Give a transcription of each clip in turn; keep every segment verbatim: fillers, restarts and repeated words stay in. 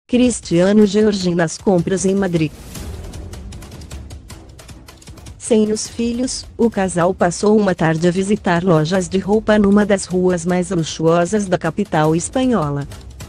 Cristiano e Georgina nas compras em Madrid. Sem os filhos, o casal passou uma tarde a visitar lojas de roupa numa das ruas mais luxuosas da capital espanhola.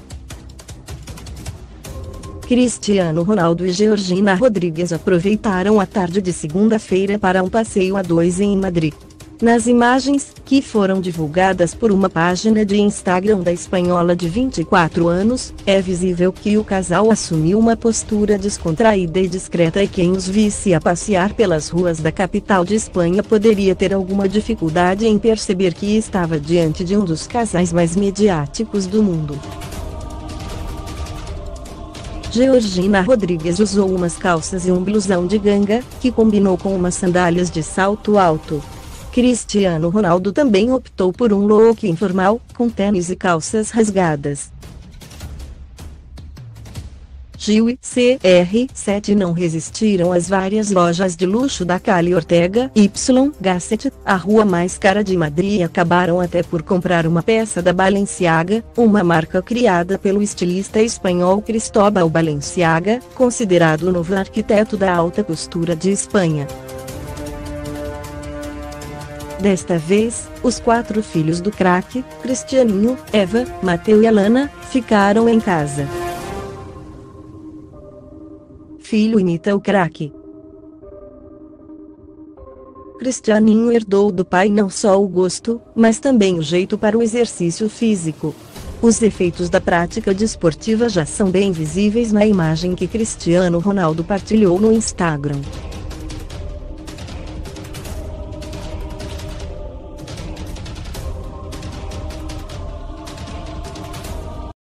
Cristiano Ronaldo e Georgina Rodríguez aproveitaram a tarde de segunda-feira para um passeio a dois em Madrid. Nas imagens, que foram divulgadas por uma página de Instagram da espanhola de vinte e quatro anos, é visível que o casal assumiu uma postura descontraída e discreta, e quem os visse a passear pelas ruas da capital de Espanha poderia ter alguma dificuldade em perceber que estava diante de um dos casais mais midiáticos do mundo. Georgina Rodríguez usou umas calças e um blusão de ganga, que combinou com umas sandálias de salto alto. Cristiano Ronaldo também optou por um look informal, com tênis e calças rasgadas. Gil e C R sete não resistiram às várias lojas de luxo da Calle Ortega y Gasset, a rua mais cara de Madrid, e acabaram até por comprar uma peça da Balenciaga, uma marca criada pelo estilista espanhol Cristóbal Balenciaga, considerado o novo arquiteto da alta costura de Espanha. Desta vez, os quatro filhos do craque, Cristianinho, Eva, Mateu e Alana, ficaram em casa. Filho imita o craque. Cristianinho herdou do pai não só o gosto, mas também o jeito para o exercício físico. Os efeitos da prática desportiva já são bem visíveis na imagem que Cristiano Ronaldo partilhou no Instagram.